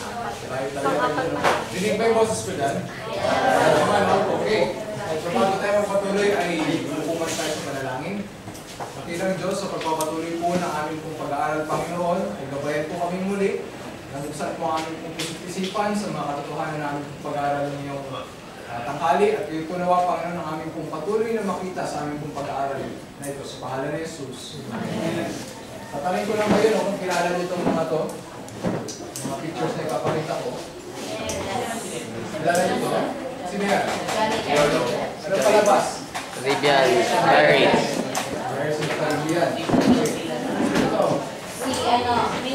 Dinig ba yung boses ko dyan? Okay. So bago tayo magpatuloy ay umukuman tayo sa panalangin. Makilang Diyos, sa pagpapatuloy po ng aming pong pag-aaral, Panginoon, ay gabayan po kami muli. Naguksan po aming pong isipan sa mga katotohanan namin pong pag-aaral ng iyong tanghali. At kayo po nawa, Panginoon, ng aming pong patuloy na makita sa aming pong pag-aaral na ito sa pangalan ni Jesus. Amen. Tatanungin ko lang kayo kung kilala niyo itong mga to. Mga pictures na ipapakita ko. Kilala niyo ito? Sino yan? Ano palabas? Caribbean. Harry. Si Caribbean. Ito. Si ano?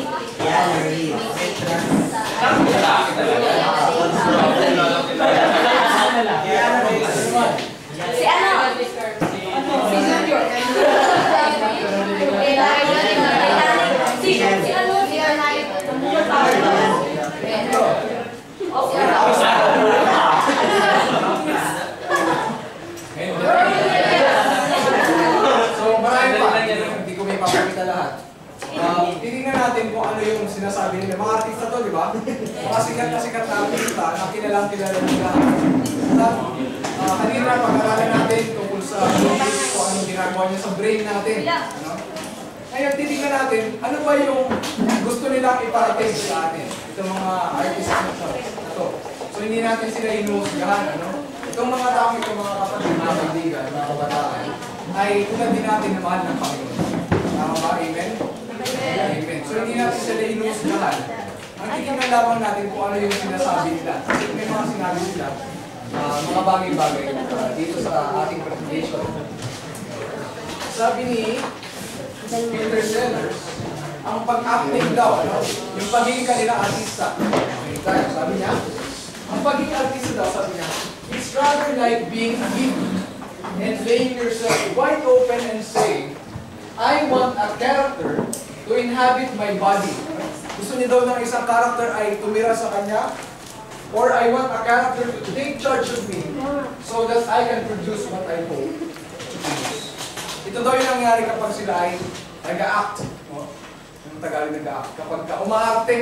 Si ano? Si Junior. Si ano? Si Arnay. So, marami pa. Hindi ko may papakita lahat. Titingnan natin kung ano yung sinasabi nila. Mga artista to, di ba? Mga sikat na artista na kilalang kilala ng lahat. Kanina, pag-aralan natin tungkol sa movies, kung anong ginagawa niya sa brain natin. Ano? Ngayon, titingnan natin, ano ba yung gusto nilang iparating sa atin? Itong mga artista na ito. So, hindi natin sila inuusgahan, ano? Itong mga tao, itong mga kapatid, mga kaibigan, mga kabataan, ay tulad din natin na mahal ng Panginoon. Tama ba? Amen? Amen. So, hindi natin sila inuusgahan. Ang titingnan lamang natin kung ano yung sinasabi nila. Kasi may mga sinabi sila, mga bagay-bagay dito sa ating presentation. Sabi ni Peter Sellers, ang pag-acting daw, ano, yung pagiging kanila artista. Sabi niya, ang pagiging artista daw, sabi niya, it's rather like being a hippie and laying yourself wide open and saying, I want a character to inhabit my body. Gusto niya daw ng isang character ay tumira sa kanya, or I want a character to take charge of me so that I can produce what I hope to produce. Ito daw yung nangyari kapag sila ay nag-a-act. Yung Tagalog nag-a-act. Kapag umaarte,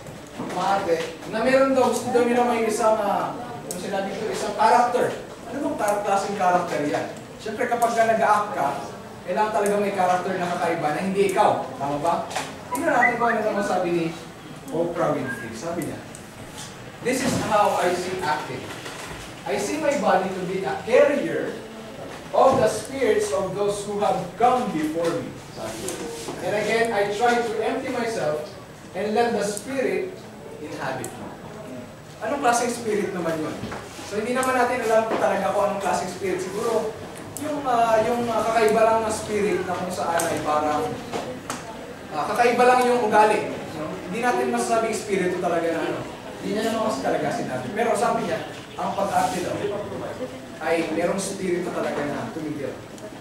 na meron daw, gusto daw nila may isang, yung sinabi ko, isang character. Ano bang klaseng character yan? Siyempre kapag nag-a-act ka, kailangan talaga may character na kakaiba na hindi ikaw. Tama ba? Tingnan natin kung ano naman sabi ni Oprah Winfrey. Sabi niya, this is how I see acting. I see my body to be a carrier of the spirits of those who have come before me. And again, I try to empty myself and let the spirit inhabit me. Anong klaseng spirit naman yun? So hindi naman natin alam talaga kung anong klaseng spirit. Siguro, yung kakaiba lang na spirit na kung saan ay parang kakaiba lang yung ugali. Hindi natin masasabing spirito talaga na ano. Hindi niya naman kasi talaga sinabi. Pero sabi niya, ang pag-arte daw ay merong spirito talaga na tumigil.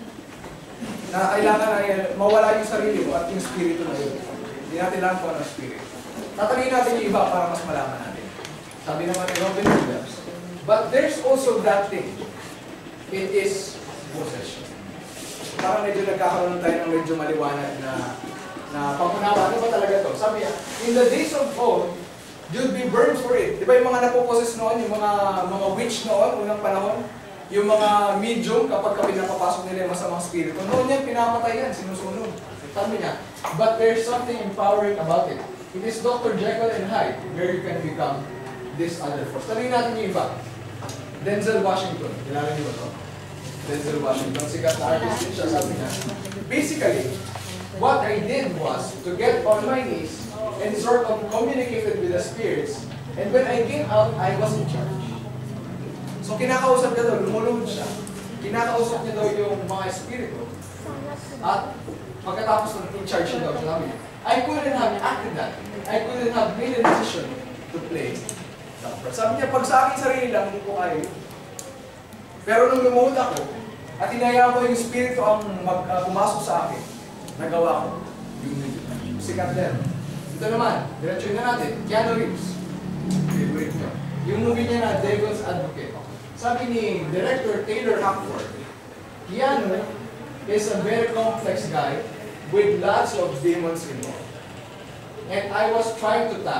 Na kailangan ay mawala yung sarili mo at yung spirito na yun. Hindi natin lang kung ano spirit. Tatanungin natin yung iba para mas malaman natin. Sabi naman ni Robin Williams, but there's also that thing. It is possession. Parang medyo nagkakaroon tayo ng medyo maliwanag na pangunawa. Ano ba talaga to? Sabi niya, in the days of old, you'd be burned for it. Di ba yung mga napoposes noon, yung mga witch noon, unang panahon, yung mga medium, kapag napapasok nila yung masamang spirito, noon yan, pinapatay yan, sinusunod. Sabi niya, but there's something empowering about it. It is Dr. Jekyll and Hyde, where you can become this other force. Tanungin natin yung iba. Denzel Washington, kilala niyo ba ito? Denzel Washington, sikat na artist din siya, sabi niya, basically, what I did was to get on my knees and sort of communicated with the spirits, and when I came out, I was in charge. So kinakausap niya daw, lumulunod siya. Kinakausap niya daw yung mga espiritu. At pagkatapos ng in charge siya daw, sabi niya, I couldn't have acted that. I couldn't have made a decision to play that part. Sabi niya, pag sa akin sarili lang, hindi ko kaya. Pero nung lumuhod ako, at hinayaan ko yung espiritu ang pumasok sa akin, nagawa ko yung sikat din. Ito naman, diretso na natin, Keanu Reeves. Favorite nyo. Yung movie niya na Devil's Advocate. Sabi ni Director Taylor Hackford, Keanu is a very complex guy with lots of demons involved. And I was trying to tap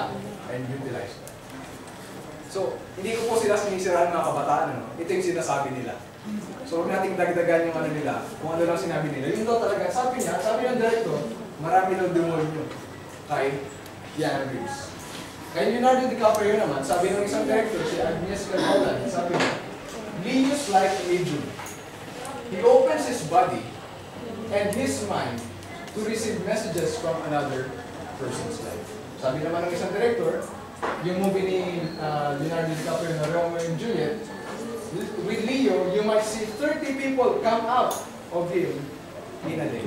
and utilize that. So, hindi ko po sila sinisiraan mga kabataan, ano? Ito yung sinasabi nila. So, huwag nating dagdagan yung ano nila, kung ano lang sinabi nila. Yun daw talaga, sabi ng director, marami daw demonyo kay Keanu Reeves. Kay Leonardo DiCaprio naman, sabi ng isang director, si Agnieszka Holland, sabi niya, Leo's like a medium. He opens his body and his mind to receive messages from another person's life. Sabi naman ng isang director, yung movie ni Leonardo DiCaprio na Romeo and Juliet, with Leo, you might see 30 people come out of him in a day.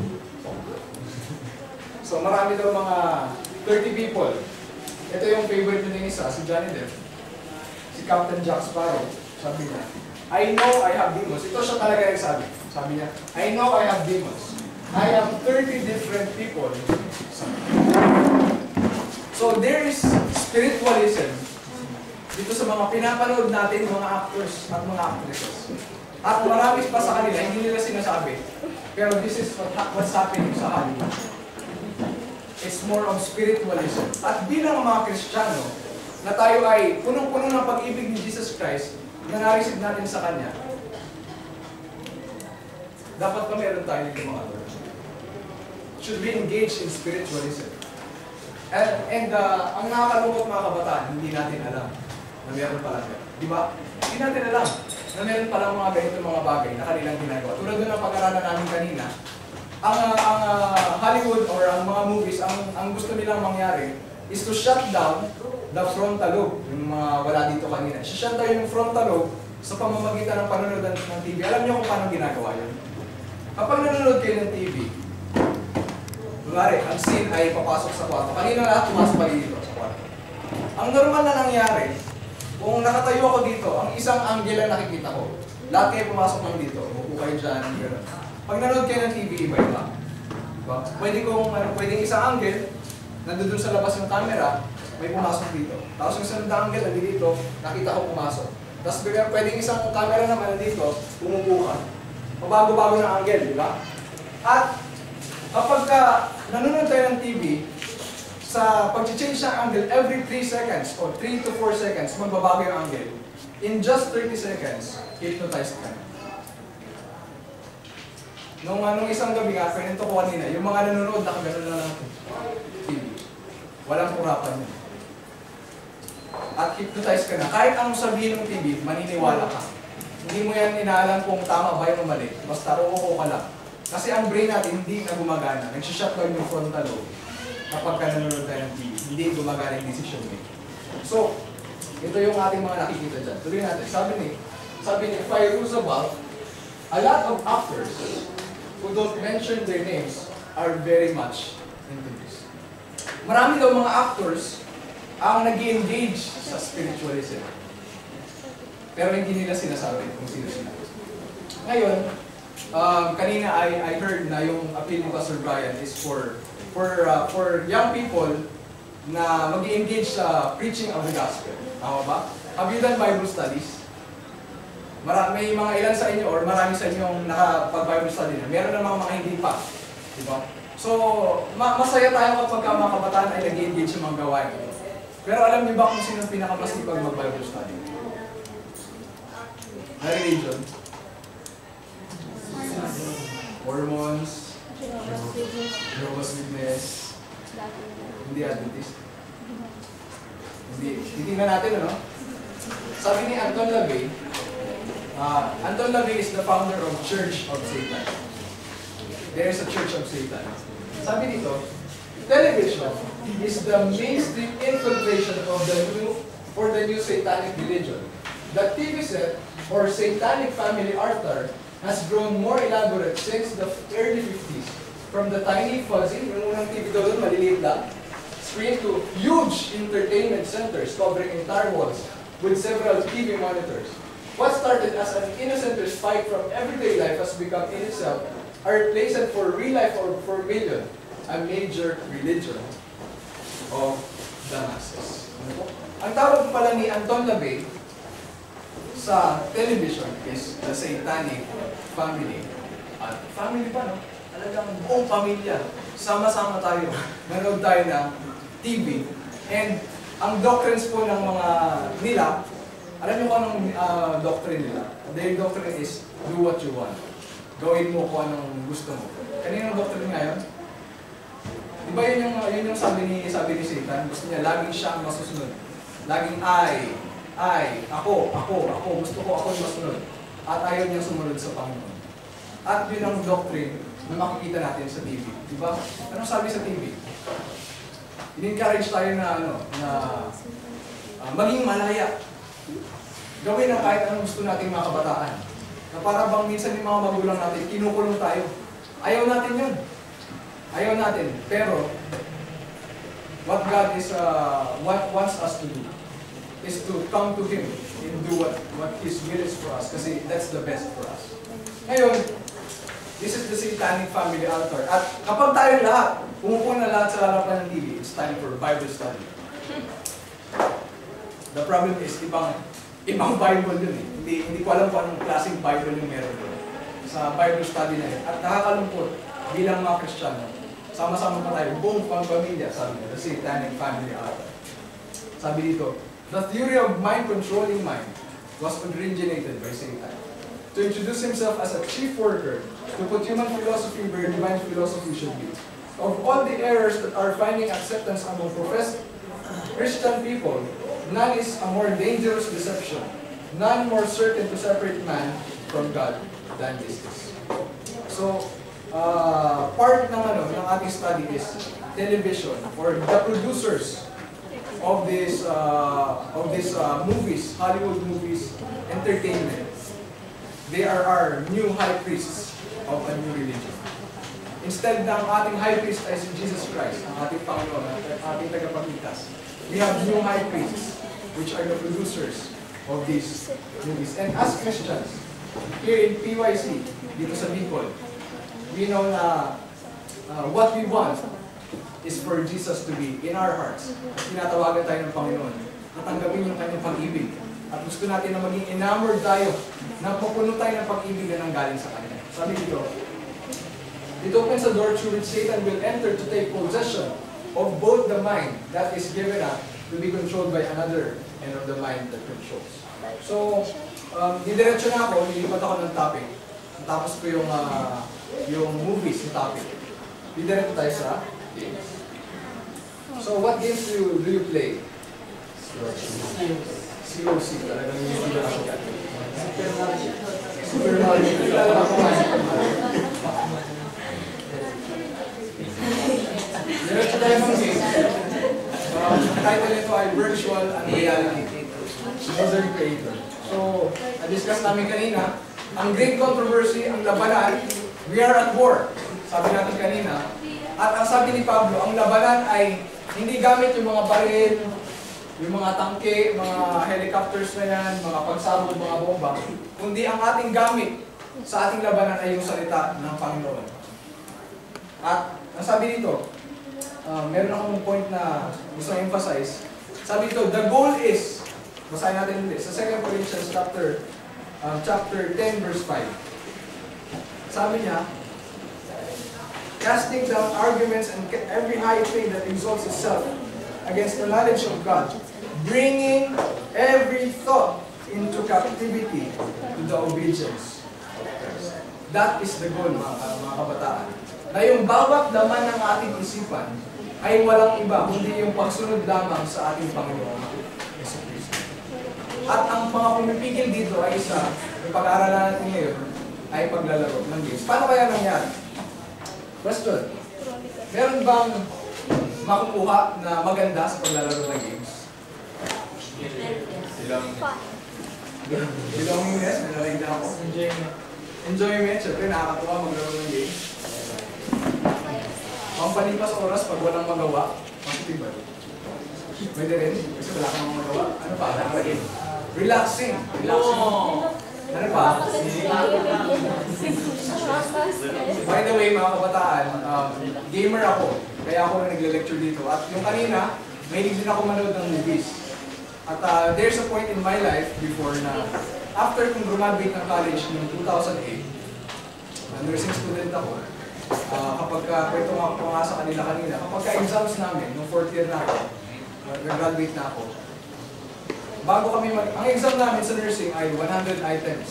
So marami daw mga 30 people. Ito yung favorite nyo isa, si Johnny Depp. Si Captain Jack Sparrow, sabi niya, I know I have demons. Ito siya talaga yung sabi. Sabi niya, I know I have demons. I have 30 different people. So there is spiritualism dito sa mga pinapanood natin, mga actors at mga actresses. At marami pa sa kanila, hindi nila sinasabi. Pero this is what's happening sa Hollywood. It's more of spiritualism. At bilang mga Kristiyano, na tayo ay punong-puno ng pag-ibig ni Jesus Christ, na na-receive natin sa Kanya, dapat pa meron tayo dito mga Lord. Should be engaged in spiritualism. And ang nakakalungkot mga kabataan, hindi natin alam na meron pala. Di ba? Hindi natin alam na meron pala mga ganito mga bagay na kanilang ginagawa. Tulad doon ang pag-aralan namin kanina, ang Hollywood or ang mga movies, ang gusto nilang mangyari is to shut down the frontal lobe. Yung mga wala dito kanina. Shut down yung frontal lobe sa pamamagitan ng panonood ng TV. Alam niyo kung paano ginagawa yun? Kapag nanonood kayo ng TV, kunwari, ang scene ay papasok sa kwarto. Kanina lahat pumasok kayo dito sa kwarto. Ang normal na nangyari, kung nakatayo ako dito, ang isang angle na nakikita ko, lahat kayo pumasok lang dito. Upo kayo dyan, gano'n. Pag nanonood kayo ng TV, iba-iba. Diba? Pwedeng isang angle, nandun sa labas yung camera, may pumasok dito. Tapos yung sunod na angle, nandito dito, nakita ko pumasok. Tapos pwedeng isang camera naman nandito, umupo ka. Pabago-bago ng angle, di ba? At kapag nanonood tayo ng TV, sa pag-change ng angle every 3 seconds o 3 to 4 seconds, magbabago yung angle. In just 30 seconds, hypnotized ka. Nung isang gabi nga, pinento ko kanina, yung mga nanonood, nakagano'n na lang TV. Walang kurapan yun. At hypnotized ka na. Kahit anong sabihin ng TV, maniniwala ka. Hindi mo yan inaalam kung tama ba yung mali. Basta uuko ka lang. Kasi ang brain natin hindi na gumagana. Nagsishutdown yung frontal lobe kapag ka nanonood tayo ng TV. Hindi gumagana yung decision making. So, ito yung ating mga nakikita dyan. Tuloy natin. Sabi ni Fire Roosevelt, a lot of actors who don't mention their names are very much into this. Marami daw mga actors ang nag-engage sa spiritualism. Pero hindi nila sinasabi kung sino sila. Ngayon, kanina I heard na yung appeal ni Pastor Brian is for young people na mag-engage sa preaching of the gospel. Tama ba? Have you done Bible studies? May mga ilan sa inyo or marami sa inyong nakapag-Bible study na. Meron namang mga hindi pa. Diba? So, masaya tayo kapag mga kabataan ay nag-engage sa mga gawain. Pero alam niyo ba kung sino pinakamasipag mag-Bible study? Na religion? Mormons, Jehovah's Witness, hindi Adventist. Hindi. Titingnan natin, ano? Sabi ni Anton LaVey, Anton LaVey is the founder of Church of Satan. There is a Church of Satan. Sabi dito, television is the mainstream infiltration of the new satanic religion. The TV set or satanic family altar has grown more elaborate since the early 50s. From the tiny fuzzy, yung unang TV doon, maliliit lang, screen to huge entertainment centers covering entire walls with several TV monitors. What started as an innocent respite from everyday life has become in itself a replacement for real life or for million, a major religion of the masses. Ang tawag pala ni Anton LaVey sa television is the satanic family. At family pa, no? Talagang buong pamilya. Sama-sama tayo. Nanood tayo ng TV. And ang doctrines po ng mga nila, alam niyo kung anong doctrine nila? Their doctrine is, do what you want. Gawin mo kung anong gusto mo. Kaninong doctrine ngayon? Di ba yun yung sabi ni Satan? Gusto niya, laging siya ang masusunod. Laging ako, gusto ko ako yung masunod. At ayaw niyang sumunod sa Panginoon. At yun ang doctrine na makikita natin sa TV. Di ba? Anong sabi sa TV? In-encourage tayo na maging malaya. Gawin na kahit anong gusto natin mga kabataan. Na para bang minsan yung mga magulang natin, kinukulong tayo. Ayaw natin yun. Ayaw natin. Pero, what God wants us to do is to come to Him and do what His will is for us. Kasi that's the best for us. Ngayon, this is the Satanic Family Altar. At kapag tayo lahat, pumupo na lahat sa harapan ng TV, it's time for Bible study. The problem is, ibang Bible yun eh. Hindi ko alam kung anong klaseng Bible yung meron doon sa Bible study na yun. At nakakalungkot, bilang mga Kristiyano, sama-sama pa tayo, buong pamilya, sabi niya, the Satanic Family Altar. Sabi dito, the theory of mind-controlling mind was originated by Satan. To introduce himself as a chief worker, to put human philosophy where divine philosophy should be. Of all the errors that are finding acceptance among professed Christian people, none is a more dangerous deception, none more certain to separate man from God than this is. So, part ng ating study is television, or the producers of these movies, Hollywood movies, entertainment. They are our new high priests of a new religion. Instead ng ating high priest ay si Jesus Christ, ang ating Panginoon, ang ating tagapagligtas, we have new high priests, which are the producers of these movies. And as Christians, here in PYC, dito sa Bicol, we know na what we want is for Jesus to be in our hearts. Tinatawagan tayo ng Panginoon na tanggapin yung kanyang pag-ibig. At gusto natin na maging enamored tayo, na mapuno tayo ng pag-ibig na nanggaling sa Kanya. Sabi dito, it opens the door through which Satan will enter to take possession of both the mind that is given up to be controlled by another and of the mind that controls. So, didiretso na ako, nilipat ako ng topic. Tapos ko yung movies na topic. Didiretso tayo sa games. So, what games do you play? COC, talagang yung hindi ako. Super Mario. Kilala ako nga. Diretso tayo ng games. Ang title nito ay Virtual and Reality User Creator. So, na-discuss namin kanina, ang great controversy, ang labanan, we are at war. Sabi natin kanina. At ang sabi ni Pablo, ang labanan ay hindi gamit yung mga baril, yung mga tangke, mga helicopters na yan, mga pagsabog, mga bomba, kundi ang ating gamit sa ating labanan ay yung salita ng Panginoon. At ang sabi dito, meron akong point na gusto emphasize. Sabi dito, the goal is, basahin natin ulit, sa 2 Corinthians chapter 10 verse 5. Sabi niya, casting down arguments and every high thing that exalts itself against the knowledge of God, bringing every thought into captivity to the obedience of Christ. That is the goal, mga kabataan. Na yung bawat laman ng ating isipan ay walang iba, kundi yung pagsunod lamang sa ating Panginoon, Yesu Cristo. At ang mga pumipigil dito ay isa, yung pag-aaralan natin ngayon, ay paglalaro ng games. Paano kaya nangyari? Question. Meron bang makukuha na maganda sa paglalaro ng games? Belongingness, nalalig na ako. Enjoyment, syempre nakakatuwa maglaro ng games. Pampalipas oras pag walang magawa, positive ba? Pwede rin, kasi wala kang magawa. Ano pa? Relaxing. Ano pa? By the way, mga kabataan, gamer ako. Kaya ako na nagle-lecture dito. At yung kanina, mahilig din ako manood ng movies. At there's a point in my life before na after kong graduate ng college noong 2008, nursing student ako, kapag kwento nga sa kanila kanina, kapag ka-exams namin, noong 4th year na ako, nag-graduate na ako. Bago kami ang exam namin sa nursing ay 100 items.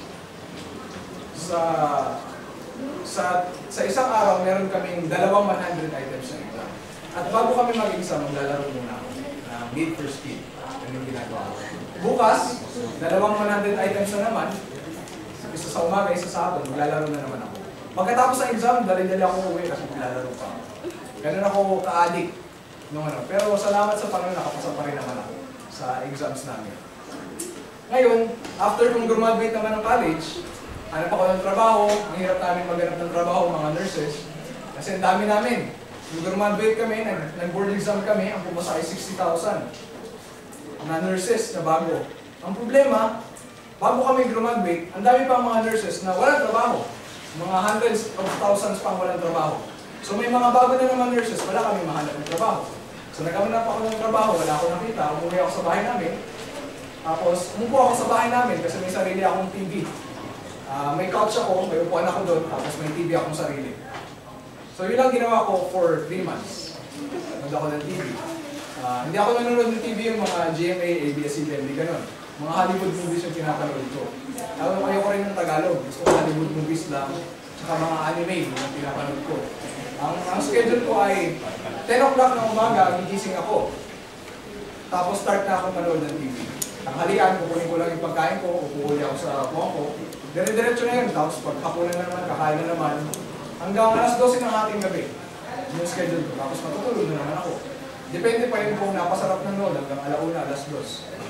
Sa isang araw, meron kaming 100 items na exam. At bago kami mag-exam, maglalaro muna ako ng Need for Speed. Yan yung ginagawa ko. Bukas, 100 items na naman. Isa sa umaga, isa sa hapon, maglalaro na naman ako. Pagkatapos ng exam, dali-dali ako uwi kasi maglalaro pa. Ganun ako ka-addict. Pero salamat sa Panginoon, nakapasa pa rin naman ako sa exams namin. Ngayon, after kong graduate naman ng college, hanap ako ng trabaho, ang hirap namin maghanap ng trabaho, mga nurses. Kasi ang dami namin. Nung graduate kami, nag-board exam kami, ang pumasa ay 60,000 na nurses na bago. Ang problema, bago kami graduate, ang dami pa mga nurses na walang trabaho. Mga hundreds of thousands pang walang trabaho. So may mga bago na naman nurses, wala kami mahanap ng trabaho. So nagkamanap ako ng trabaho, wala akong nakita, umuwi ako sa bahay namin. Tapos umupo ako sa bahay namin kasi may sarili akong TV. May couch ako, may upuan ako doon, tapos may TV akong sarili. So yun lang ginawa ko for 3 months. Nanood ako ng TV. Hindi ako nanonood ng TV yung mga GMA, ABS-CBN, hindi ganun. Mga Hollywood movies yung pinapanood ko. Ayoko rin ng Tagalog. Gusto ko Hollywood movies lang. Tsaka mga anime yung pinapanood ko. Ang schedule ko ay 10 o'clock ng umaga, gigising ako. Tapos start na ako manood ng TV. Tanghalian, kukunin ko lang yung pagkain ko, upuuli ako sa buwan ko. Dire-diretso na yun. Tapos pagkapunan na naman, kakain na naman. Hanggang alas 12 ng ating gabi. Yung schedule ko. Tapos matutulog na naman ako. Depende pa rin kung napasarap ng nood hanggang alauna, alas 2.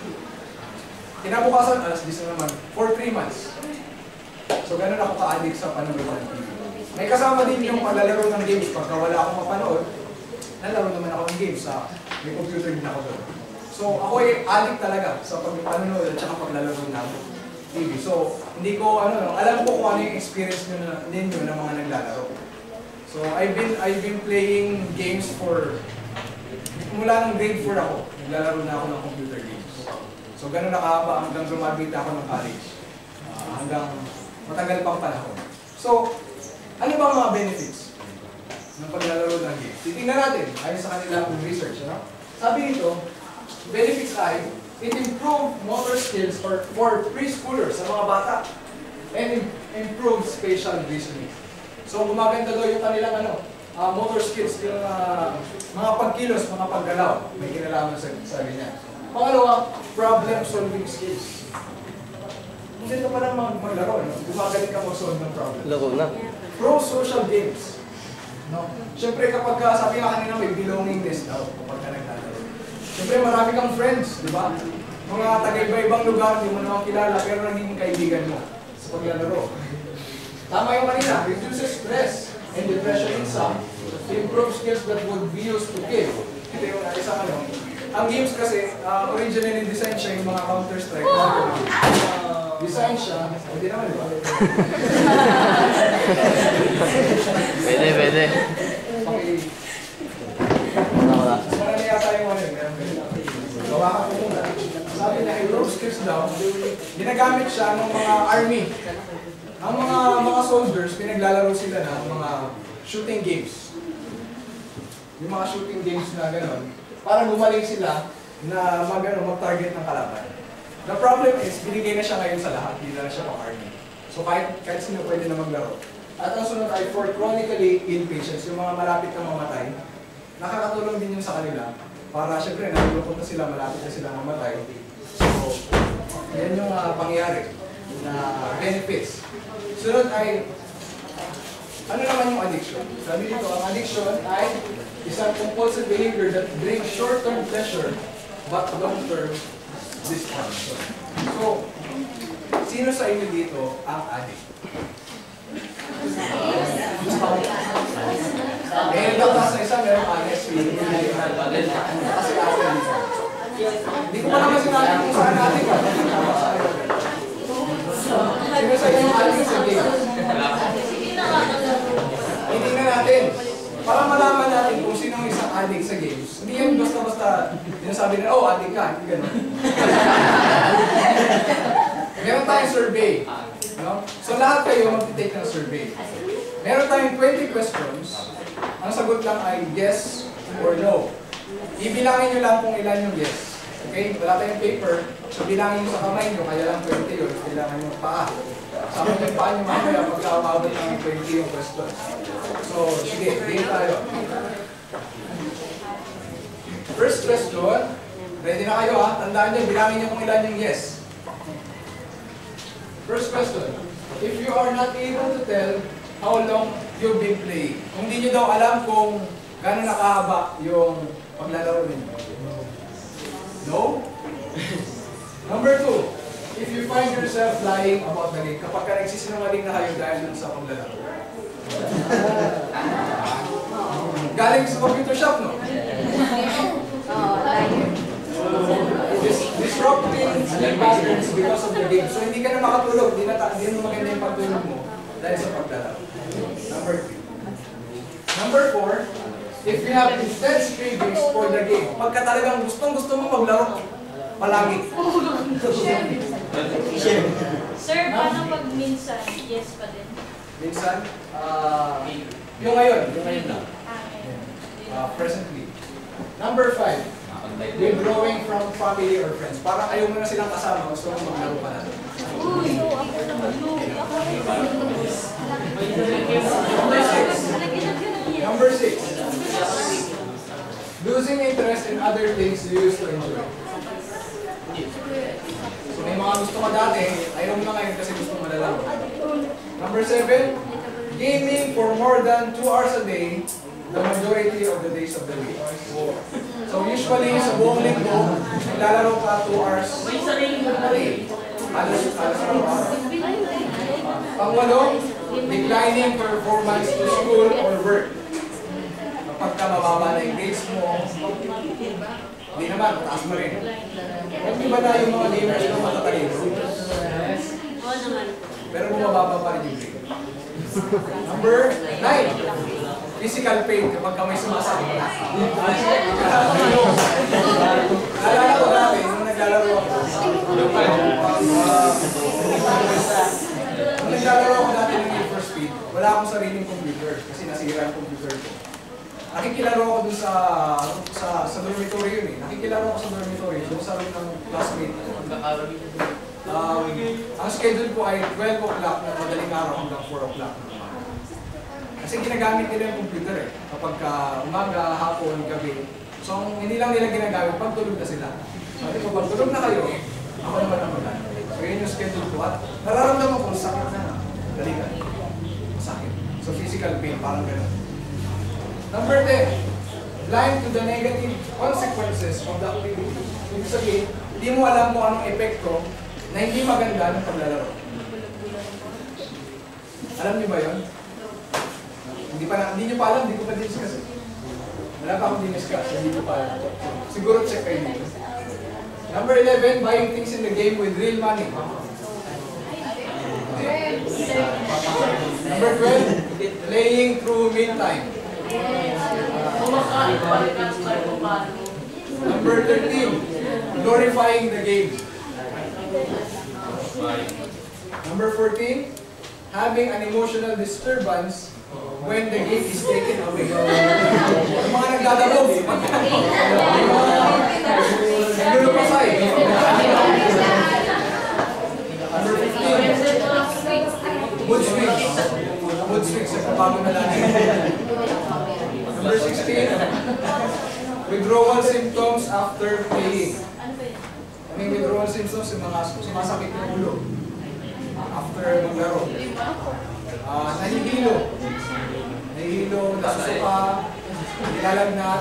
Kinabukasan, alas 10 na naman, for 3 months. So ganun ako ka-addict sa panonood ng TV. May kasama din yung paglalaro ng games. Pagka wala akong mapanood, nalaro naman ako ng games. May computer din ako doon. So ako ay addict talaga sa panonood at saka paglalaro ng TV. So hindi ko, alam ko kung ano yung experience ninyo ng mga naglalaro. So I've been playing games for, mula ng grade 4 ako, naglalaro na ako ng computer games. So ganun nakahaba hanggang graduate ako ng college. Hanggang matagal pang panahon. So, ano ba ang mga benefits ng paglalaro ng games? Titingnan natin, ayon sa kanilang research. Sabi nito, benefits ay, it improves motor skills for preschoolers, sa mga bata, and improves spatial reasoning. So, gumaganda daw yung kanilang motor skills, yung mga pagkilos, mga paggalaw. May kinalaman sa sabi niya. Pangalawa, problem-solving skills. Hindi ka pa lang maglaro, gumagaling ka mag-solve ng problem. Laro na. Pro-social games. Siyempre kapag sabi nga kanina may belongingness daw kapag ka naglalaro. Siyempre marami kang friends, di ba? Mga taga-iba-ibang lugar, hindi mo naman kilala, pero naging kaibigan mo sa paglalaro. Tama yung kanina, reduces stress and depression in some, improve skills that would be used to kill. Ito yung isang ang games kasi, originally design siya yung mga Counter-Strike. Design siya, hindi naman, di ba? Pwede. Marami yata yung gawa ka po muna. Sabi niya, improve skills daw, ginagamit siya ng mga army. Ang mga soldiers, pinaglalaro sila ng mga shooting games. Yung mga shooting games na gano'n, para gumaling sila na mag-target ng kalaban. The problem is, binigay na siya ngayon sa lahat, hindi na siya pang army. So kahit sino pwede na maglaro. At ang sunod ay for chronically ill patients, yung mga malapit na mamatay, nakakatulong din yun sa kanila para syempre nalulungkot na sila, malapit na sila mamatay. So, yan yung pangyayari na benefits. Sunod ay, ano naman yung addiction? Sabi dito, ang addiction ay isang compulsive behavior that brings short-term pleasure but long-term dysfunction. So, sino sa inyo dito ang addict? Nagtatas na isa, meron honest feeling. Kasi after dito. Hindi ko pa naman sinabi kung saan natin ka. Sino sa inyo ang addict sa game? Hindi na natin. Para malaman natin kung sino ang isang addict sa games. Hindi yan basta-basta sinasabi nila, oh, addict ka. Hindi ganun. Meron tayong survey. So lahat kayo mag-take ng survey. Meron tayong 20 questions. Ang sagot lang ay yes or no. Ibilangin nyo lang kung ilan yung yes. Okay? Wala tayong paper. So bilangin nyo sa kamay nyo, kaya lang 20 yun. Kailangan yung paa. Sama yung paa nyo mamaya pagka-umabot ng 20 yung question. So, sige, game tayo. First question. Ready na kayo ha? Tandaan nyo, bilangin nyo kung ilan yung yes. First question. If you are not able to tell how long you've been playing, kung di nyo daw alam kung gano'n nakahaba yung paglalaro ninyo. No? Number 2. If you find yourself lying about the game, kapag ka nagsisinungaling na kayo dahil dun sa paglalaro. Galing sa computer shop, no? Disrupting sleep patterns because of the game. So hindi ka na makatulog, hindi na maganda yung pagtulog mo dahil sa paglalaro. Number 3. Number 4, if you have intense cravings for the game, pagka talagang gustong-gusto mo maglaro, palagi. Sir, paano pag minsan, yes pa din? Minsan, yung ngayon lang. Presently. Number 5, withdrawing from family or friends. Parang ayaw mo na silang kasama, gusto mo maglaro pa natin. Number 6. Losing interest in other things you used to enjoy. So may mga gusto ka dati, ayaw mo na ngayon kasi gusto mo malalaro. Number 7. Gaming for more than 2 hours a day, the majority of the days of the week. So usually, sa buong linggo, naglalaro ka 2 hours a day. Halos araw-araw. Pang-walo, declining performance to school or work. Kapag ka mababa na yung grades mo, hindi naman, mataas mo rin. Kung iba na yung mga gamers na matatalino. Oo naman. Pero bumababa pa rin yung grade. Number 9. Physical pain kapag ka may sumasakit. Naalala ko dati, nung naglalaro ako. Nung naglalaro ako dati ng Need for Speed, wala akong sariling computer kasi nasira yung computer ko. Nakikilaro ako dun sa dormitory yun eh. Nakikilaro ako sa dormitory, dun sa room ng classmate. Ang schedule ko ay 12 o'clock na madaling araw hanggang 4 o'clock. Kasi ginagamit nila yung computer eh. Kapag umaga, hapon, gabi. So hindi lang nila ginagamit, pagtulog na sila. Sabi ko, pag tulog na kayo, ako naman ang magana. So yun yung schedule ko at nararamdaman ko, sakit na. Daligan. Sakit. So physical pain, parang gano'n. Number 10. Blind to the negative consequences of the activity. Ibig sabihin, hindi mo alam kung anong epekto na hindi maganda ng paglalaro. Alam niyo ba yun? Hindi niyo pa alam, hindi ko pa discuss. Wala pa akong discuss, hindi ko pa alam. Siguro check kayo dito. Number 11, buying things in the game with real money. Number 12, playing through meantime. Number 13, glorifying the game. Number 14, having an emotional disturbance when the game is taken away. Yung mga nagdadabog, nagdulupasay. Number 15, mood swings. Mood swings, nagpabago na lang. Number 16, withdrawal symptoms after playing. Yung withdrawal symptoms, yung mga sumasakit ng ulo after maglaro. Nahihilo. Nahihilo, nasusuka, nilalagnat.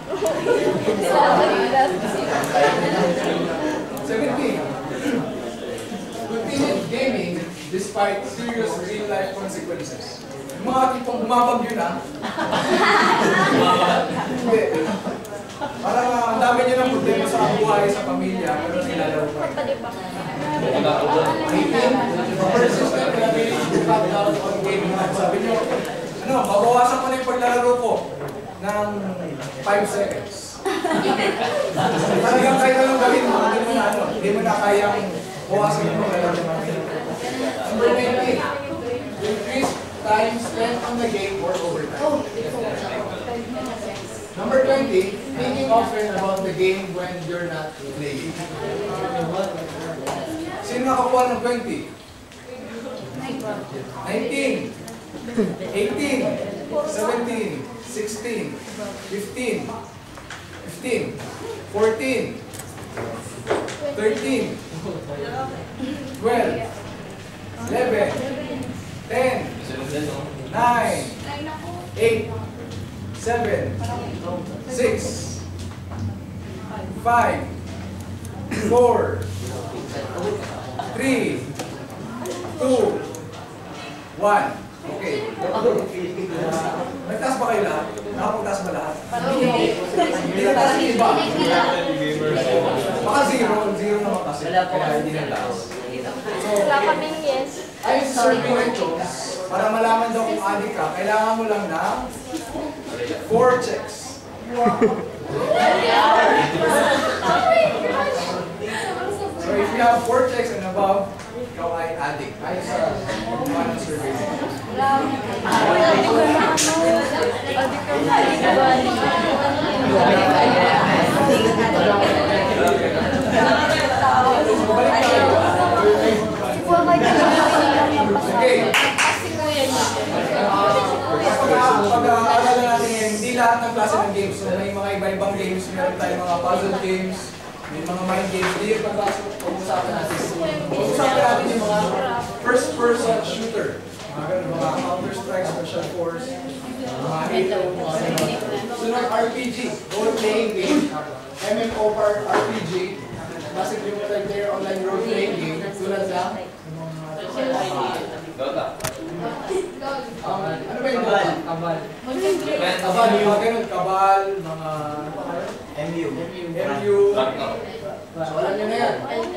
17. Continued gaming despite serious real-life consequences. Yung mga tipong bumabagyo na. Hindi. Parang ang dami nyo ng problema sa buhay, sa pamilya, pero nilalaro pa rin. 18. Persistent ability to cut down on gaming time. Sabi nyo, babawasan ko na yung paglalaro ko ng 5 seconds. Talagang kahit anong gawin mo, hindi mo na kayang bawasan yung paglalaro mo. Number 19. Increase time spent on the game or overtime. Number 20. Thinking often about the game when you're not playing. Sino nakakuha ng 20? 19, 18, 17, 16, 15, 14, 13, 12, 11, 10, 9, 8, 7, 6, 5, 4, 3, 2, 1. Okay. Nagtaas ba kayo lahat? Nakapagtaas ba lahat? Hindi nagtaas yung iba. Baka zero naman kasi. Kaya hindi nagtaas. So, Wala kaming yes. ayun sa survey na ito, para malaman daw kung adik ka, kailangan mo lang ng 4 checks. So if you have 4 checks and above, ikaw ay addict. Ayun sa mga survey. Okay. Pag-aaralan natin yan, hindi lahat ng klase ng games. So may mga iba-ibang games, meron tayong mga puzzle games, may mga mind games. Hindi yung pag-usapan natin. Pag-usapan natin yung mga first-person shooter. Mga Counter-Strike, Special Force, mga Halo, mga sunod RPG, role-playing game, MMORPG, classic multiplayer online role-playing game, tulad lang, Dota. Ano ba yung Dota? Kabal. Kabal, mga ganun, Kabal, mga MU. So, alam nyo na yan.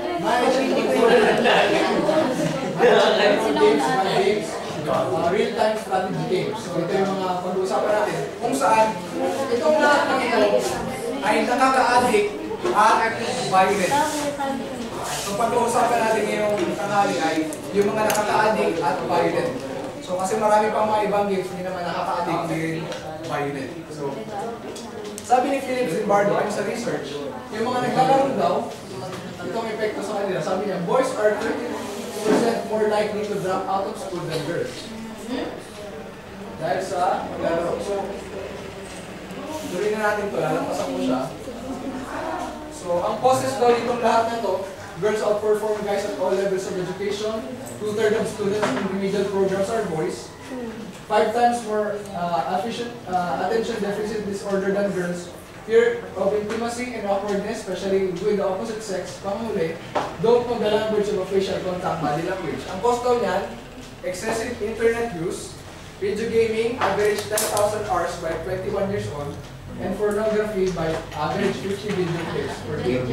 Games, real-time strategy games. So, ito yung mga pag-uusapan natin. Kung saan, itong lahat ng ito ay nakaka-addict at violent. So, pag-uusapan natin ngayong tanghali ay yung mga nakaka-addict at violent. So, kasi marami pang mga ibang games hindi naman nakaka-addict din violent. So, sabi ni Philip Zimbardo, ay sa research, yung mga naglalaro daw, itong epekto sa kanila, sabi niya, boys are 30% more likely to drop out of school than girls. Dahil sa maglalaro. So, tuloy na natin ito, lalampasan ko siya. So, ang causes daw ditong lahat na ito, girls outperform guys at all levels of education, 2/3 of students in remedial programs are boys, 5 times more attention deficit disorder than girls, fear of intimacy and awkwardness, especially with the opposite sex, panghuli, don't know the language of a facial contact, body language. Ang cause daw niyan, excessive internet use, video gaming, average 10,000 hours by 21 years old, and pornography by average 50 video clips per day.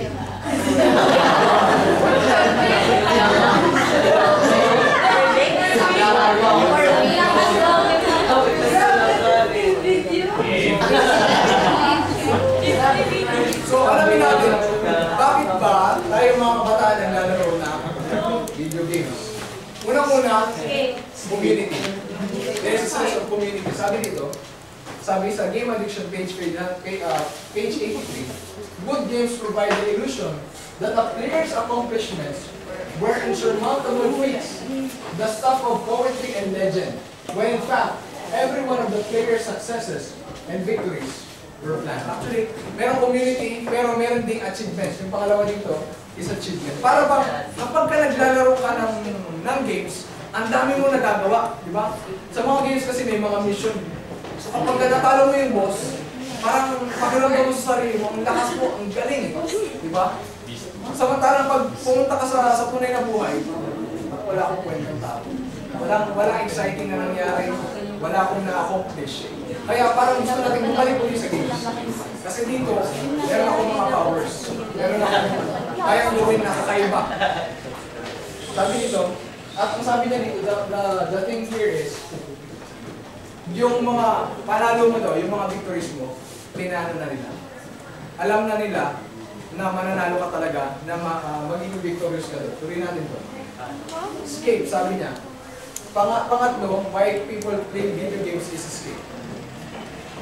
So, alamin natin, bakit ba tayo mga kabataan ang lalaro ng video games? Unang-una, community. There is a sense of community. Sabi dito, sabi sa Game Addiction page 83, good games provide the illusion that a player's accomplishments were insurmountable feats, the stuff of poetry and legend, when in fact, every one of the player's successes and victories were planned. Actually, merong community, pero meron ding achievements. Yung pangalawa dito is achievement. Para bang, kapag ka naglalaro ka ng games, ang dami mo nagagawa, di ba? Sa mga games kasi may mga mission. So kapag natalo mo yung boss, parang pakiramdam mo sa sarili mo, ang lakas mo, ang galing, di ba? Samantalang pag pumunta ka sa tunay na buhay, wala akong kwentang tao. Walang exciting na nangyari, wala akong na-accomplish. Kaya parang gusto natin bumalik ulit sa games. Kasi dito, meron akong mga powers. Meron akong kayang gawin na kakaiba. Sabi dito, at ang sabi niya dito, the thing here is, yung mga panalo mo daw, yung mga victories mo, pinano na nila. Alam na nila na mananalo ka talaga, na magiging victorious ka doon. Tuloy natin to. Escape, sabi niya. Pangatlo, why people play video games is escape.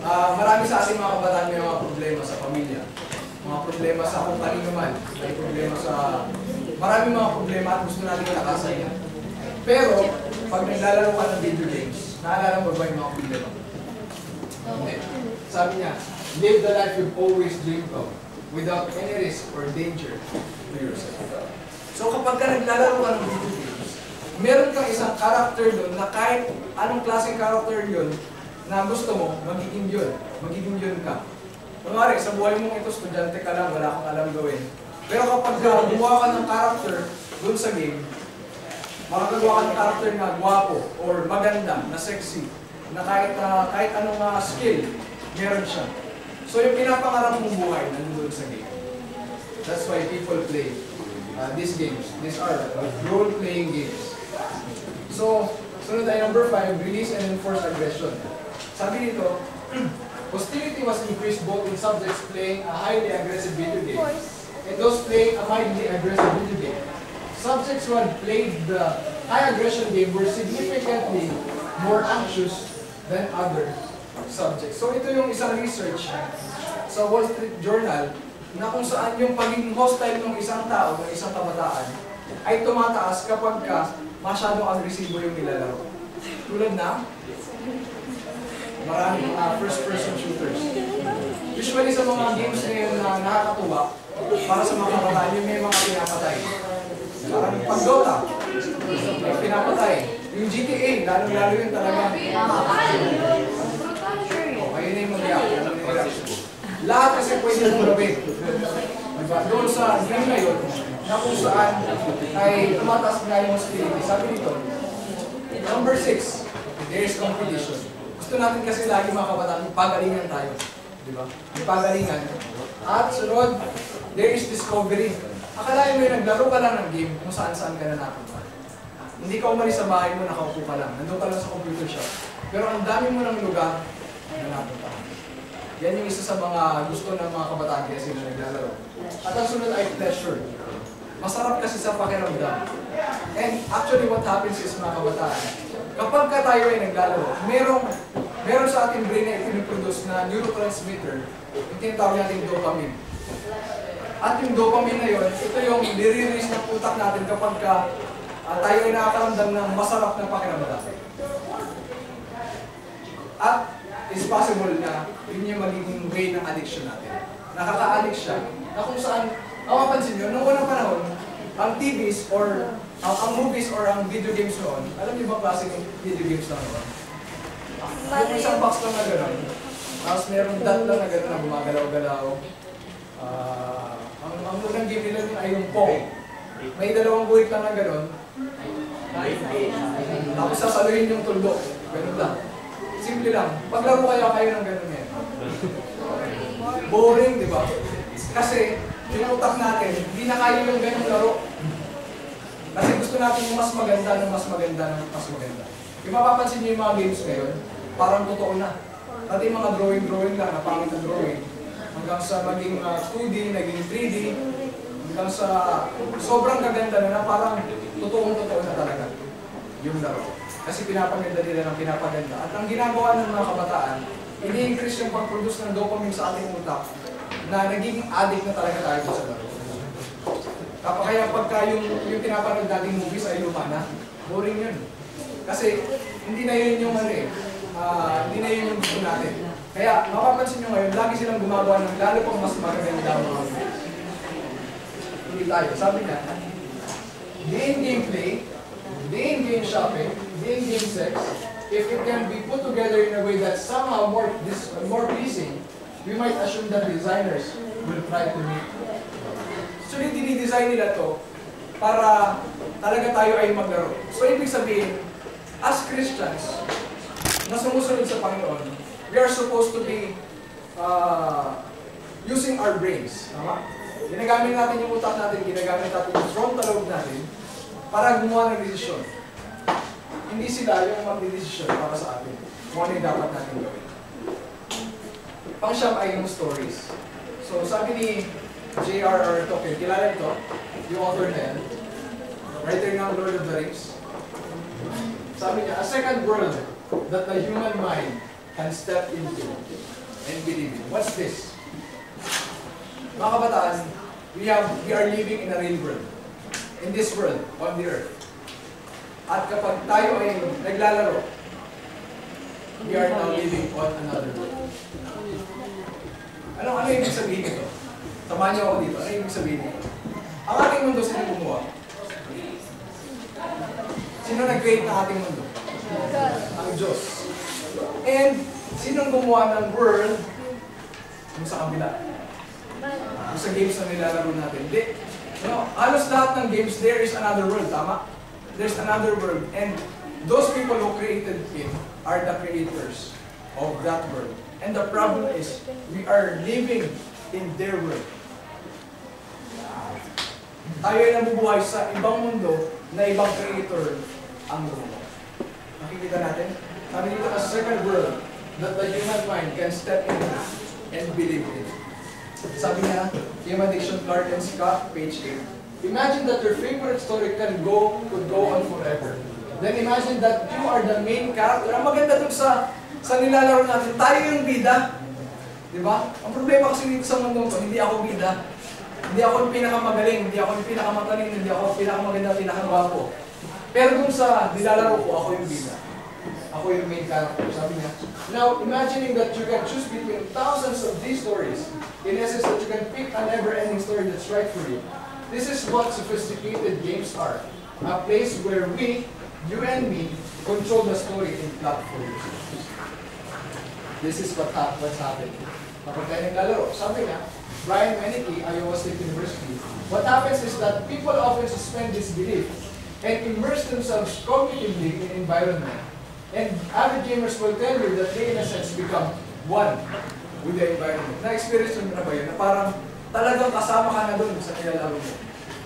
Marami sa ating mga kabataan may mga problema sa pamilya. Mga problema sa kung kanino man. May problema sa... Maraming mga problema at gusto natin kalakasan yan. Pero, pag naglalaro ka ng video games, naalala mo ba yung mga problema? Hindi. Sabi niya, live the life you've always dreamed of without any risk or danger to yourself. So kapag ka naglalaro ka ng video games, meron kang isang character doon na kahit anong klaseng character yun na gusto mo, magiging yun. Magiging yun ka. Kunwari, sa buhay mong ito, estudyante ka lang, wala kang alam gawin. Pero kapag gumawa ka ng character doon sa game, makakagawa ka ng character na gwapo or maganda, na sexy, na kahit anong skill, meron siya. So yung pinapangarap mong buhay, nandun sa game. That's why people play these games. These are role-playing games. So, sunod ay number 5, release and enforce aggression. Sabi dito, hostility was increased both in subjects playing a highly aggressive video game and those playing a highly aggressive video game. Subjects who had played the high aggression game were significantly more anxious than other subjects. So ito yung isang research sa Wall Street Journal na kung saan yung pagiging hostile ng isang tao, ng isang kabataan, ay tumataas kapag masyadong agresibo yung nilalaro. Tulad na maraming first-person shooters. Usually sa mga games ngayon na nakakatuwa, para sa mga kabataan, yung may mga pinapatay. Parang pag Dota, may pinapatay. Yung GTA, lalo-lalo yun talaga. Ayun na yung mag-react. Lahat kasi pwede mong gawin. Diba? Doon sa game na yun, na kung saan ay tumataas nga yung hostility. Sabi dito, number 6, there is competition. Gusto natin kasi lagi mga kabataan, pagalingan tayo. Diba? May pagalingan. At sunod, there is discovery. Akalain mo yung naglaro ka lang ng game kung saan-saan ka na napunta. Hindi ka umalis sa bahay mo, nakaupo ka lang. Nandun ka lang sa computer shop. Pero ang dami mo ng lugar na napunta. Yan yung isa sa mga gusto ng mga kabataan kaya sila naglalaro. At ang sunod ay pleasure. Masarap kasi sa pakiramdam. And actually what happens is mga kabataan, kapag ka tayo ay naglalaro, meron sa ating brain na ipiniproduce na neurotransmitter, yung tinatawag natin dopamine. At yung dopamine na yun, ito yung nire-release ng utak natin kapag tayo ay nakakaramdam ng masarap na pakiramdam. At it's possible na yun yung magiging way ng addiction natin. Nakaka-addict siya, na kung saan, mapapansin nyo, noong unang panahon, ang TVs or ang movies or ang video games noon, alam niyo ba klaseng video games na noon? Yung isang box lang na gano'n, tapos merong dot lang na gano'n na gumagalaw-galaw. Ang unang game nila ay yung Pong. May dalawang buhit lang na gano'n. Tapos sasaluhin yung tuldok. Gano'n lang. Simple lang. Paglaro kayo ng gano'n yan. Boring, di ba? Kasi yung utak natin, hindi na kaya yung gano'ng laro. Kasi gusto natin yung mas maganda ng mas maganda ng mas maganda. Yung mapapansin niyo yung mga games ngayon, parang totoo na. Dati mga drawing lang, napangit na drawing. Hanggang sa maging 2D, naging 3D, hanggang sa sobrang kaganda na parang totoong-totoo na talaga yung laro. Kasi pinapaganda nila ng pinapaganda. At ang ginagawa ng mga kabataan, ini-increase yung pag-produce ng dopamine sa ating utak na nagiging addict na talaga tayo sa laro. Kaya pagka yung pinapanood nating movies ay luma na, boring yun. Kasi hindi na yun yung hindi na yun yung gusto natin. Kaya mapapansin nyo ngayon, lagi silang gumagawa ng lalo pang mas magaganda mga movies. Tuloy tayo. Sabi niya, the in-game play, the in-game shopping, the in-game sex, if it can be put together in a way that's somehow more pleasing, we might assume that designers will try to meet. Actually, dinidesign nila to para talaga tayo ay maglaro. So, ibig sabihin, as Christians, na sumusunod sa Panginoon, we are supposed to be using our brains. Tama? Ginagamit natin yung utak natin, ginagamit natin yung frontal lobe natin para gumawa ng desisyon. Hindi sila yung magdidesisyon para sa atin kung ano yung dapat natin gawin. Pang-siyam ay yung stories. So, sabi ni J.R.R. Tolkien, kilala ito, yung author na yan, writer ng Lord of the Rings. Sabi niya, a second world that the human mind can step into and believe in. What's this? Mga kabataan, we are living in a real world. In this world, on the earth. At kapag tayo ay naglalaro, we are now living on another world. Ano ibig sabihin ito? Samahan niyo ako dito. Ano ibig sabihin ito? Ang ating mundo, sino gumawa? Sino nag-create ng ating mundo? Ang Diyos. And sinong gumawa ng world yung sa kabila? Yung sa games na nilalaro natin. Hindi. Halos lahat ng games, there is another world. Tama? There's another world. And those people who created it are the creators of that world. And the problem is, we are living in their world. Tayo ay nabubuhay sa ibang mundo na ibang creator ang gumawa. Nakikita natin? Sabi dito, a second world that the human mind can step in and believe in. Sabi niya, Human Diction, Clark and Scott, page 8. Imagine that your favorite story could go on forever. Then imagine that you are the main character. Ang maganda dun sa nilalaro natin, tayo yung bida. Diba? Ang problema kasi dito sa mundo ko, hindi ako bida. Hindi ako yung pinakamagaling, hindi ako yung pinakamataling, hindi ako yung pinakamaganda, pinakamagwapo. Pero dun sa nilalaro ko, ako yung bida. Ako yung main character. Sabi niya, now imagining that you can choose between thousands of these stories, in essence that you can pick a never-ending story that's right for you. This is what sophisticated games are. A place where we, you and me, control the story and plot for you. This is what's happening. Kapag tayo naglalaro, sabi niya, Brian Meneke, Iowa State University, what happens is that people often suspend this belief and immerse themselves cognitively in environment. And avid gamers will tell you that they, in a sense, become one with the environment. Na-experience mo na ba yun? Na parang talagang kasama ka na doon sa nilalaro mo.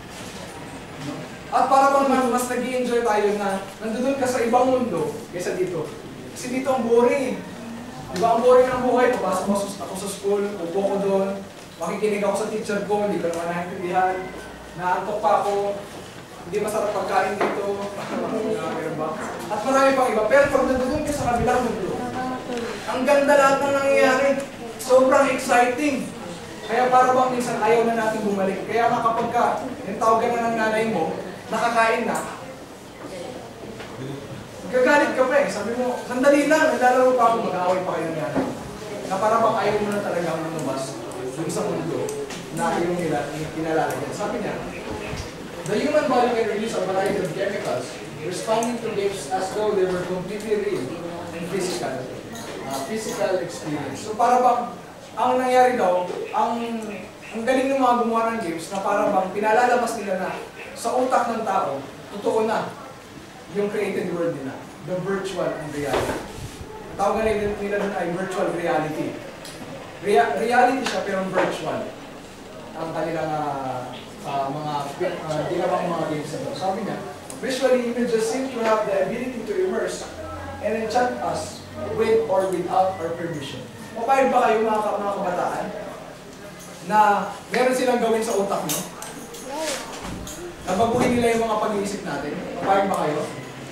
At para bang mas nag-i-enjoy tayo na nandun ka sa ibang mundo kaysa dito. Kasi dito ang boring. Diba ang boring ng buhay? Papasok ako sa school, upo ko doon, makikinig ako sa teacher ko, hindi ko naman naintindihan, naantok pa ako, hindi masarap pagkain dito, at marami pang iba. Pero pag nandun ka sa kabilang mundo, ang ganda lahat ng nangyayari. Sobrang exciting. Kaya para bang minsan ayaw na natin bumalik. Kaya nga kapag ka, yung tawagan na ng nanay mo, nakakain na, gagalit ka pa eh. Sabi mo, sandali lang, naglalaro pa ako, mag-aaway pa kayo ng nanay. Na para bang ayaw mo na talagang lumabas dun sa mundo na yung kinalalagyan. Sabi niya, the human body can release a variety of chemicals responding to games as though they were completely real and physical experience. So para bang, ang nangyari daw, ang galing ng mga gumawa ng games na para bang pinalalabas nila na sa utak ng tao, totoo na yung created world nila, the virtual and reality. Tawag nila nun ay virtual reality. Reality siya pero virtual. Ang kanilang mga ginawang mga games na ito. Sabi niya, visually images seem to have the ability to immerse and enchant us with or without our permission. Papayag ba kayo mga kabataan na meron silang gawin sa utak nyo? Nabaguhin nila yung mga pag-iisip natin? Papayag ba kayo?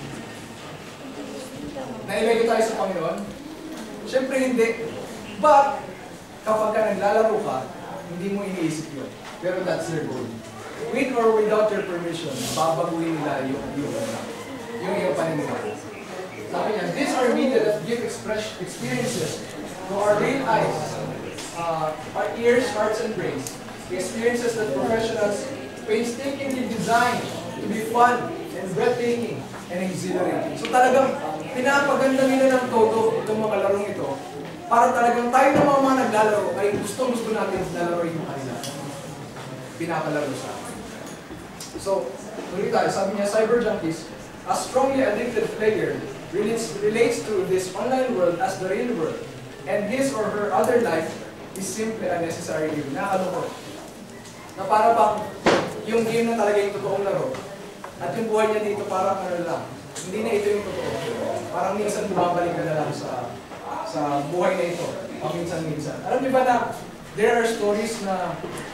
Nailagay tayo sa Panginoon? Siyempre hindi. But, kapag ka naglalaro ka, hindi mo iniisip yun. Pero that's their goal. With or without your permission, babaguhin nila yung iyong paniniwala. Sabi niya, these are media that give experiences to our real eyes, our ears, hearts, and brains. Experiences that professionals painstakingly designed to be fun and breathtaking and exhilarating. So talagang pinapaganda nila ng todo itong mga larong ito para talagang tayo ng mga naglalaro ay gusto natin lalaroin yung kanila. Pinapalaro sa akin. So, tuloy tayo. Sabi niya, cyber junkies, a strongly addicted player relates to this online world as the real world, and his or her other life is simply a necessary game. Nakakalungkot. Na para bang yung game na talaga yung totoong laro, at yung buhay niya dito parang ano lang, hindi na ito yung totoo. Parang minsan bumabalik ka na lang sa buhay na ito, paminsan-minsan. Alam niyo ba na there are stories na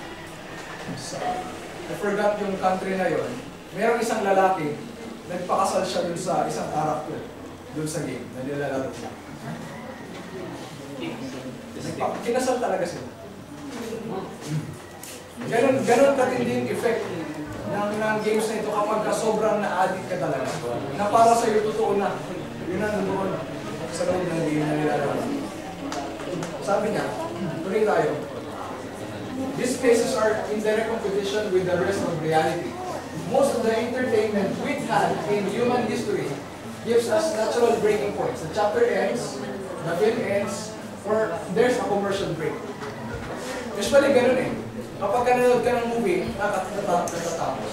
I forgot yung country na yon. Merong isang lalaki, nagpakasal siya dun sa isang character dun sa game na nilalaro siya. Kinasal talaga sila. Ganon katindi yung effect ng games na ito kapag sobrang na-addict ka talaga. Na para sa'yo, totoo na. Yun na nandoon sa loob ng game na nilalaro. Sabi niya, tuloy tayo. These places are in direct competition with the rest of reality. Most of the entertainment we've had in human history gives us natural breaking points. The chapter ends, the film ends, or there's a commercial break. Usually ganun eh. Kapag nanonood ka ng movie, natatapos.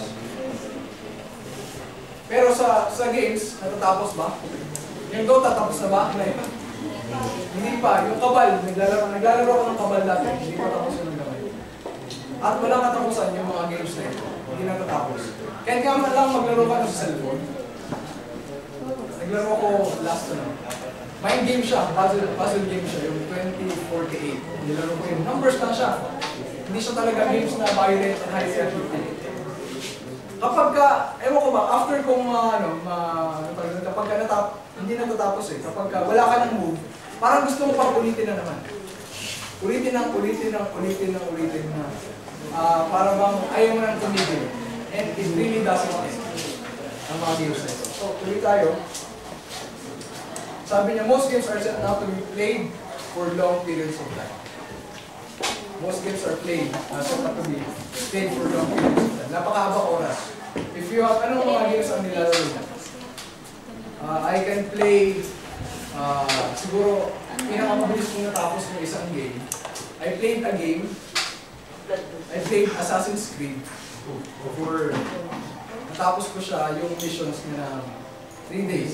Pero sa games, natatapos ba? Yung Dota, tapos na ba? Hindi pa. Yung Kabal, naglalaro ako ng Kabal dati. Hindi pa tapos yung gamay. At walang katapusan yung mga games na ito. Hindi natatapos. Kahit nga man lang maglaro ka sa cellphone. Naglaro ko last na. Mind game siya, puzzle game siya, yung 2048. Nilaro ko yun. Numbers lang siya. Hindi siya talaga games na violent and high sensitivity. Kapag ka, ewan ko ba, after kong kapag ka hindi natatapos eh, kapag ka wala ka ng move, parang gusto mo pang ulitin na naman. Ulitin na. Para bang ayaw mo nang tumigil. And it really doesn't end. Ang mga games na ito. So, tuloy tayo. Sabi niya, most games are set now to be played for long periods of time. Most games are set up to be played for long periods of time. Napakahabang oras. If you have, anong mga games ang nilalaro niya? I can play, siguro, pinakamabilis kong natapos ng isang game. I played a game, I played Assassin's Creed. Natapos ko siya, yung missions niya na 3 days.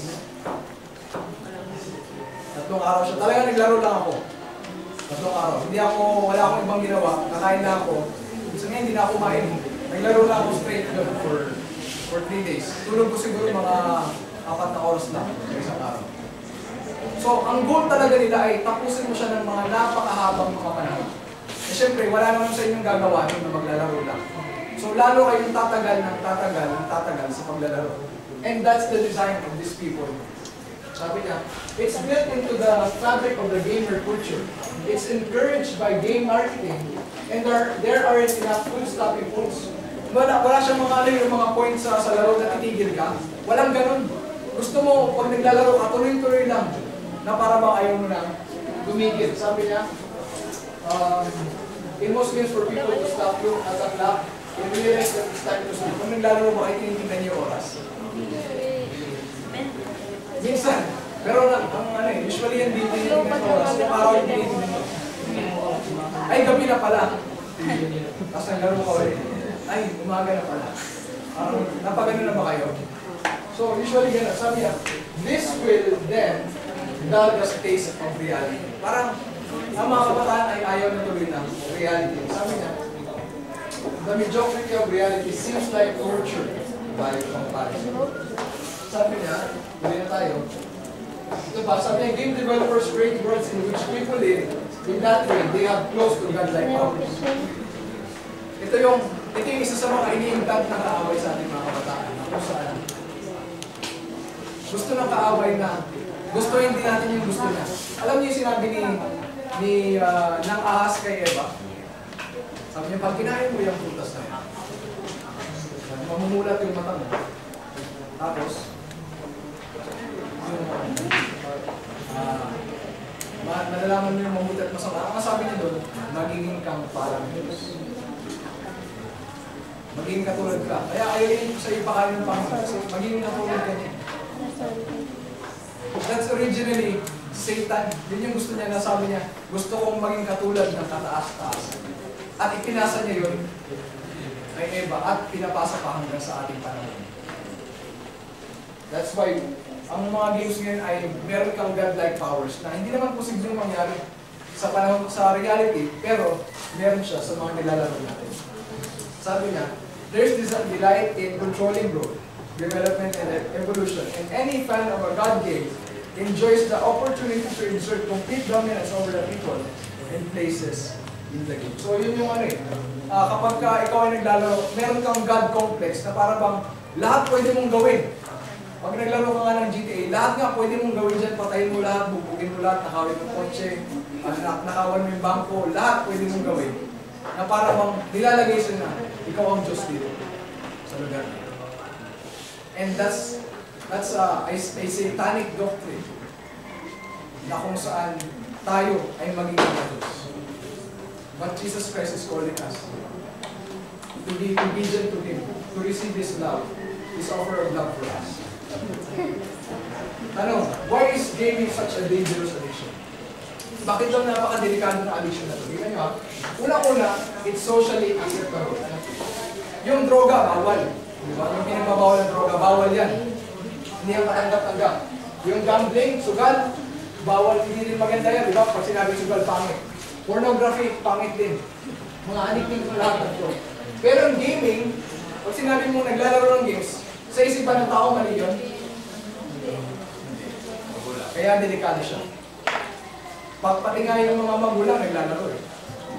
3 araw siya. Talaga naglaro lang ako. 3 araw. Wala akong ibang ginawa. Kakain lang ako. Minsan nga hindi na ako kumain. Naglaro lang ako straight doon for 3 days. Tulog ko siguro mga 4 na oras lang sa isang araw. So, ang goal talaga nila ay tapusin mo siya ng mga napakahabang mga panahon. Eh syempre, wala naman sa inyong gagawa na maglalaro lang. So, lalo kayong tatagal sa paglalaro. And that's the design of these people. Sabi niya, it's built into the fabric of the gamer culture. It's encouraged by game marketing. And there aren't enough full-stopping points. Wala siyang yung mga points sa laro na titigil ka. Walang ganun. Gusto mo, pag naglalaro ka, tuloy-tuloy lang. Na para ba ayaw mo na tumigil. Sabi niya, in most games for people to stop you at a clock, you realize that it's time to sleep. Kung naglalaro ba, ay tinitingnan niyo oras. Minsan. Pero usually yan dito yung oras. Yung araw yung tinitingnan niyo. Ay, gabi na pala. Tapos naglaro ka ulit. Ay, umaga na pala. Napagano na ba kayo? So, usually gano'n. Sabi niya, this will then dull the taste of reality. Parang, ang mga kabataan ay ayaw na tuloy ng reality. Sabi niya, the mediocrity of reality seems like torture by comparison. Sabi niya, tuloy na tayo. Ito ba, sabi niya, game developers create worlds in which people live. In that way, they have close to God-like powers. Ito yung isa sa mga iniimbag na kaaway sa ating mga kabataan. Kung saan, gusto ng kaaway na gusto hindi natin yung gusto niya. Alam niyo yung sinabi ng ahas kay Eva? Sabi niya, pag kinain mo yung prutas na yan, mamumulat yung mata mo. Tapos, malalaman mo yung mabuti at masama. Ang sabi niya doon, magiging kang parang Diyos. Magiging katulad ka. Kaya ayaw sa iyo pakain ng Panginoon kasi magiging katulad ka niya. That's originally Satan. Yun yung gusto niya, nasabi niya, gusto kong maging katulad ng kataas-taas. At ipinasa niya yun kay Eva at pinapasa pa hanggang sa ating panahon. That's why ang mga games ngayon ay meron kang God-like powers na hindi naman posibleng mangyari sa panahon sa reality, pero meron siya sa mga nilalaro natin. Sabi niya, there's this delight in controlling growth, development, and evolution. And any fan of a God game enjoys the opportunity to exert complete dominance over the people and places in the game. So yun yung kapag ikaw ay naglalaro, meron kang God complex na para bang lahat pwede mong gawin. Pag naglaro ka nga ng GTA, lahat nga pwede mong gawin dyan, patayin mo lahat, bubugin mo lahat, nakawin mo kotse, nakawan mo yung bangko, lahat pwede mong gawin. Na para bang nilalagay siya na ikaw ang Diyos dito sa lugar na ito. And that's a satanic doctrine na kung saan tayo ay magiging Diyos. But Jesus Christ is calling us to be obedient to Him, to receive His love, His offer of love for us. Tanong, why is gaming such a dangerous addiction? Bakit daw napaka-delikado na addiction na ito? Tingnan nyo ha. Una-una, it's socially acceptable. Yung droga, bawal. Diba? Yung pinagbabawal ng droga, bawal yan. Hindi yan matanggap-tanggap. Yung gambling, sugal, bawal, hindi rin maganda yan. Diba? Pag sinabi sugal, pangit. Pornography, pangit din. Mga addicting ko lahat ng ito. Pero yung gaming, pag sinabi mo naglalaro ng games, sa isipan ng tao, mali yun. Kaya delikado siya. Pati nga yung mga magulang naglalaro eh.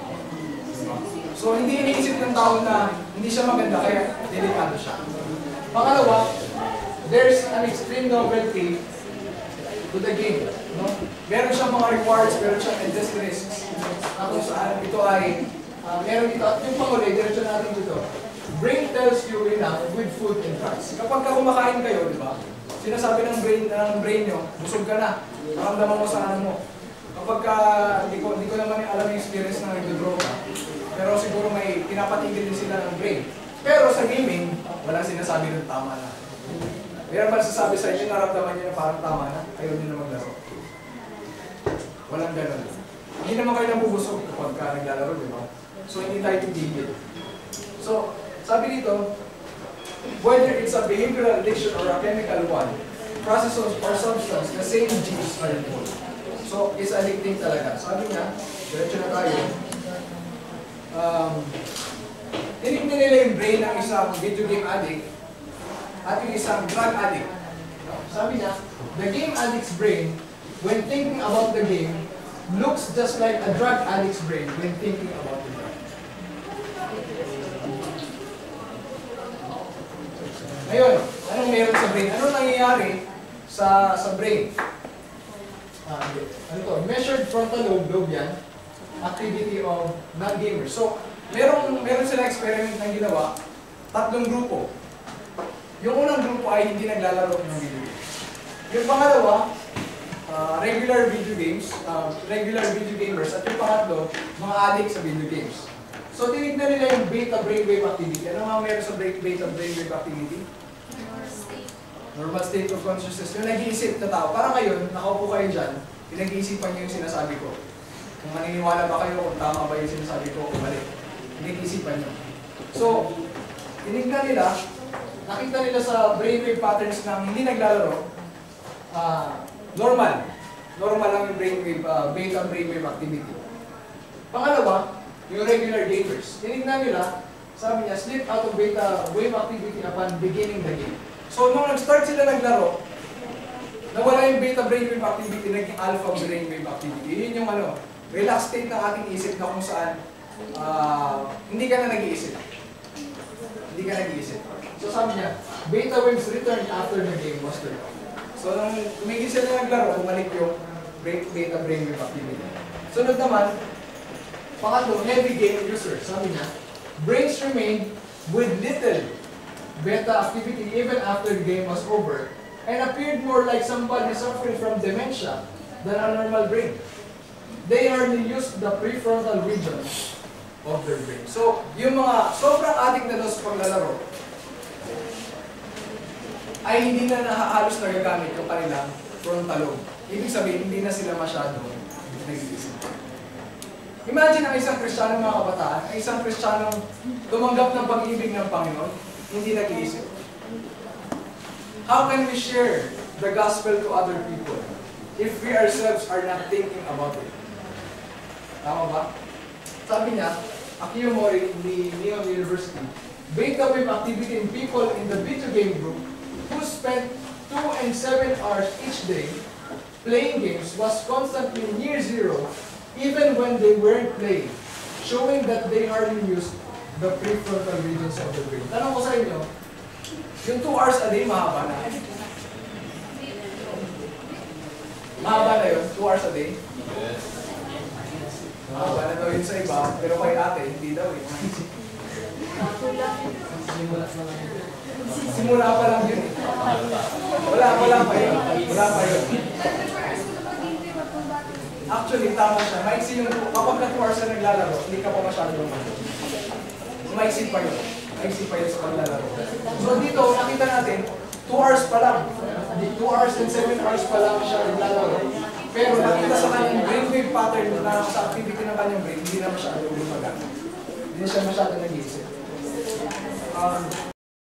So hindi iniisip ng tao na hindi siya maganda, kaya delikado siya. Pangalawa, there's an extreme novelty to the game. No? Meron siyang mga rewards, meron siyang endless risks. Kung saan ito ay, meron dito, at yung panguli, diretso natin dito. Brain tells you enough with food and drugs. Kapag kumakain kayo, di ba? Sinasabi ng brain nyo, busog ka na. Maramdaman mo sa ano mo. Kapag hindi ko naman alam yung experience na nagdodroga. Pero siguro may pinapatigil din sila ng brain. Pero sa gaming, walang sinasabi ng tama na. Meron ba sasabi sa inyo, naramdaman nyo na parang tama na, ayaw nyo na maglaro. Walang ganun. Hindi naman kayo nabubusog kapag naglalaro, di ba? So hindi tayo tigil. So, sabi dito, whether it's a behavioral addiction or a chemical one, process or substance, the same genes are involved. So, it's addicting talaga. Sabi niya, diretso na tayo. Tinignan nila yung brain ng isang video game addict at yung isang drug addict. Sabi niya, the game addict's brain, when thinking about the game, looks just like a drug addict's brain when thinking about the drug. Ngayon, anong meron sa brain? Anong nangyayari sa brain? Ano to? Measured frontal lobe yan, activity of non-gamers. So, meron sila experiment na ginawa, 3 grupo. Yung unang grupo ay hindi naglalaro ng video games. Yung pangalawa, regular video gamers. At yung pangatlo, mga addict sa video games. So, tinignan nila yung beta brainwave activity. Ano nga meron sa beta brainwave activity? Normal state of consciousness. Yung nag-iisip na tao. Parang ngayon, nakaupo kayo dyan, pinag-iisipan nyo yung sinasabi ko. Kung maniniwala ba kayo, kung tama ba yung sinasabi ko, kung mali. Pinag-iisipan nyo. So, tinignan nila, nakita nila sa brainwave patterns ng hindi naglalaro, normal. Normal lang yung brainwave, beta brainwave activity. Pangalawa, yung regular gamers. Tinignan nila, sabi niya, slip out of beta wave activity upon beginning the game. So, nung nag-start sila naglaro, nawala yung beta brainwave activity, naging alpha brainwave activity. Yun yung relaxed state ng ating isip na kung saan hindi ka na nag-iisip. Hindi ka nag-iisip. So, sabi niya, beta waves returned after the game was turned off. So, nung tumigil sila naglaro, bumalik yung beta brainwave activity. Sunod naman, pangatlo, heavy game users. Sabi niya, brains remained with little beta activity even after the game was over and appeared more like somebody suffering from dementia than a normal brain. They hardly used the prefrontal region of their brain. So, yung mga sobrang addict na doon sa paglalaro ay hindi na halos nagagamit yung kanilang frontal lobe. Ibig sabihin, hindi na sila masyado nag-iisip. Imagine ang isang Kristiyanong mga kabataan, ang isang Kristiyanong tumanggap ng pag-ibig ng Panginoon, hindi nag-iisip. How can we share the gospel to other people if we ourselves are not thinking about it? Tama ba? Sabi niya, Akio Mori in the Neon University, beta wave activity in people in the video game group who spent 2 and 7 hours each day playing games was constantly near zero even when they weren't playing, showing that they hardly used the prefrontal regions of the brain. Tanong ko sa inyo, yung 2 hours a day mahaba na. Mahaba na yun, 2 hours a day. Mahaba na daw yun sa iba, pero kay ate, hindi daw eh. Simula pa lang yun eh. Wala pa yun. Wala pa yun. Actually, tama siya. Maiksi yung, kapag ka 2 hours na naglalaro, hindi ka pa masyadong maiksi pa yun. Maiksi pa yun sa paglalaro. So dito, nakita natin, 2 hours pa lang. 2 hours and 7 hours pa lang siya naglalaro. Pero nakita sa kanyang brainwave pattern na sa activity ng kanyang brain, hindi na masyadong lumaga. Hindi na siya masyadong nag-iisip.